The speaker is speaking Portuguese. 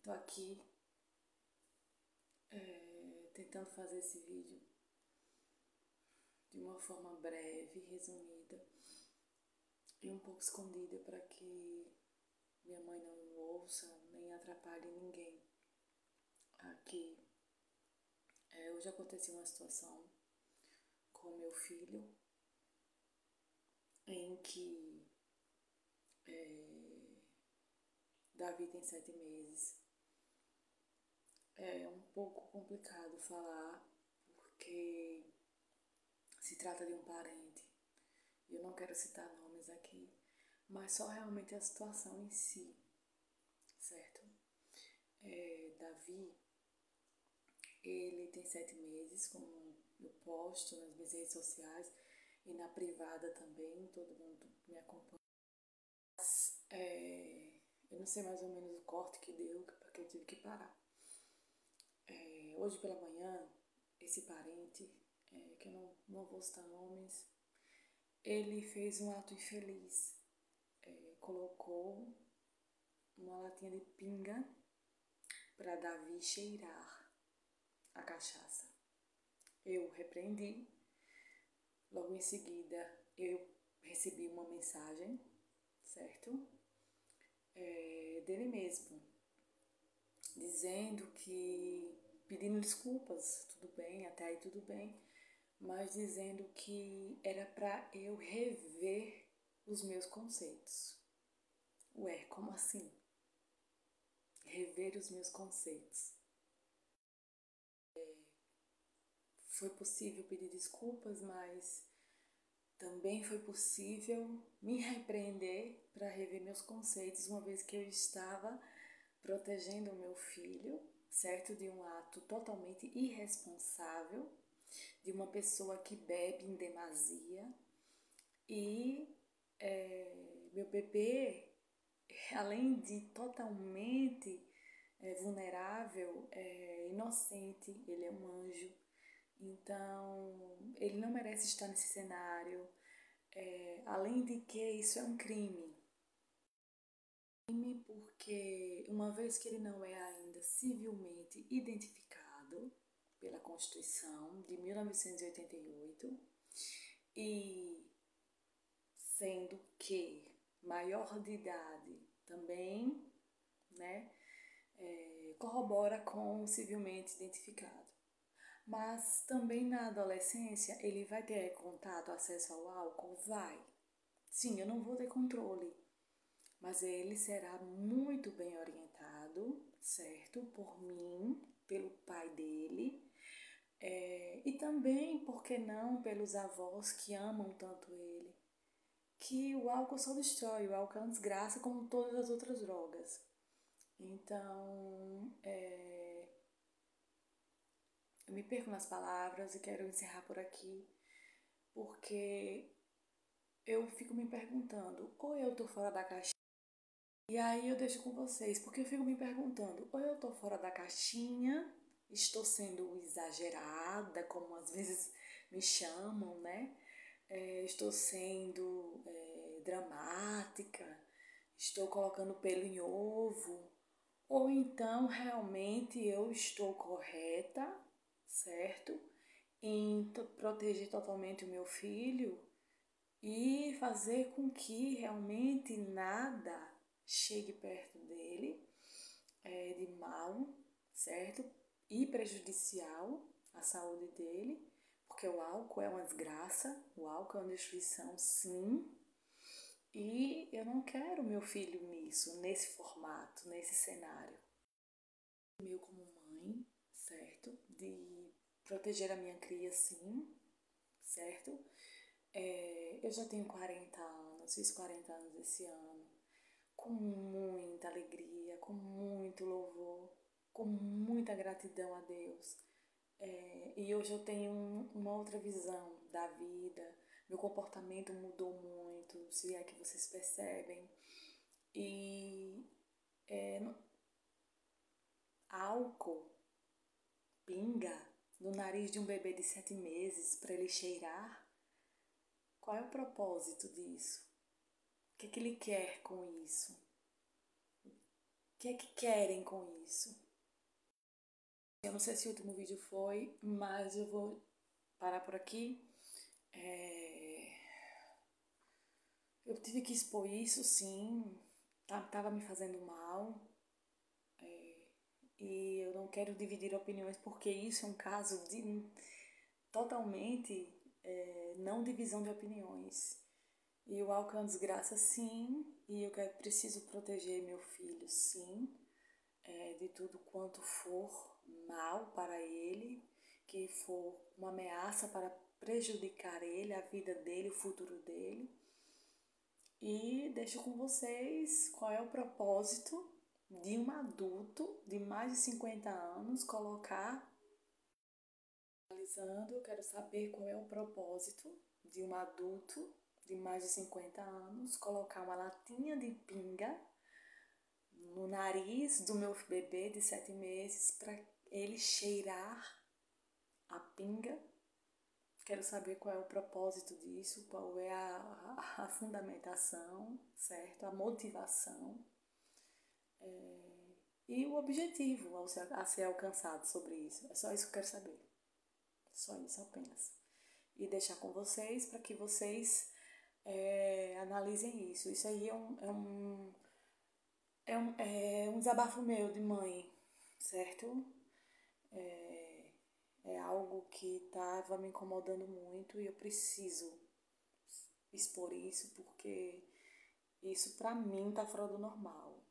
Tô aqui tentando fazer esse vídeo de uma forma breve, resumida e um pouco escondida para que minha mãe não ouça nem atrapalhe ninguém. Aqui, hoje aconteceu uma situação com meu filho em que Davi tem 7 meses. É um pouco complicado falar porque se trata de um parente. Eu não quero citar nomes aqui, mas só realmente a situação em si, certo? Davi, ele tem 7 meses, como eu posto nas minhas redes sociais e na privada também, todo mundo me acompanha. Mas, eu não sei mais ou menos o corte que deu, porque eu tive que parar. Hoje pela manhã, esse parente, que eu não vou citar nomes, ele fez um ato infeliz. Colocou uma latinha de pinga para Davi cheirar a cachaça. Eu repreendi. Logo em seguida, eu recebi uma mensagem, certo? Dele mesmo, dizendo que, pedindo desculpas, tudo bem, até aí tudo bem, mas dizendo que era para eu rever os meus conceitos. Ué, como assim? Rever os meus conceitos. Foi possível pedir desculpas, mas também foi possível me repreender para rever meus conceitos, uma vez que eu estava protegendo o meu filho, certo? De um ato totalmente irresponsável, de uma pessoa que bebe em demasia. E meu bebê, além de totalmente vulnerável, é inocente, ele é um anjo. Então, ele não merece estar nesse cenário. Além de que isso é um crime. Crime porque, uma vez que ele não é ainda civilmente identificado pela Constituição de 1988, e sendo que maior de idade também, né, corrobora com o civilmente identificado. Mas também na adolescência ele vai ter contato, acesso ao álcool? Vai. Sim, eu não vou ter controle, mas ele será muito bem orientado, certo? Por mim, pelo pai dele, e também, por que não, pelos avós que amam tanto ele. Que o álcool só destrói, o álcool é uma desgraça como todas as outras drogas. Então, eu me perco nas palavras e quero encerrar por aqui, porque eu fico me perguntando, ou eu tô fora da caixinha, e aí eu deixo com vocês, porque eu fico me perguntando, ou eu tô fora da caixinha, estou sendo exagerada, como às vezes me chamam, né? Estou sendo dramática, estou colocando pelo em ovo, ou então realmente eu estou correta, certo? Em proteger totalmente o meu filho e fazer com que realmente nada chegue perto dele de mal, certo? E prejudicial à saúde dele, porque o álcool é uma desgraça, o álcool é uma destruição, sim. E eu não quero meu filho nisso, nesse formato, nesse cenário. Meu como mãe, certo? De proteger a minha cria, sim, certo? Eu já tenho 40 anos, fiz 40 anos esse ano, com muita alegria, com muito louvor, com muita gratidão a Deus. E hoje eu tenho uma outra visão da vida, meu comportamento mudou muito, se é que vocês percebem. E álcool, pinga, no nariz de um bebê de 7 meses para ele cheirar, qual é o propósito disso? O que ele quer com isso? O que é que querem com isso? Eu não sei se o último vídeo foi, mas eu vou parar por aqui. Eu tive que expor isso, sim, tava me fazendo mal, e eu não quero dividir opiniões porque isso é um caso de totalmente não divisão de opiniões. E o álcool é uma desgraça, sim, e eu preciso proteger meu filho, sim, de tudo quanto for mal para ele, que for uma ameaça para prejudicar ele, a vida dele, o futuro dele. E deixo com vocês qual é o propósito de um adulto de mais de 50 anos colocar. Analisando, eu quero saber qual é o propósito de um adulto de mais de 50 anos colocar uma latinha de pinga no nariz do meu bebê de 7 meses para ele cheirar a pinga. Quero saber qual é o propósito disso, qual é a fundamentação, certo? A motivação e o objetivo a ser alcançado sobre isso. É só isso que eu quero saber. Só isso apenas. E deixar com vocês para que vocês analisem isso. Isso aí é um desabafo meu de mãe, certo? É algo que estava me incomodando muito e eu preciso expor isso porque isso pra mim tá fora do normal.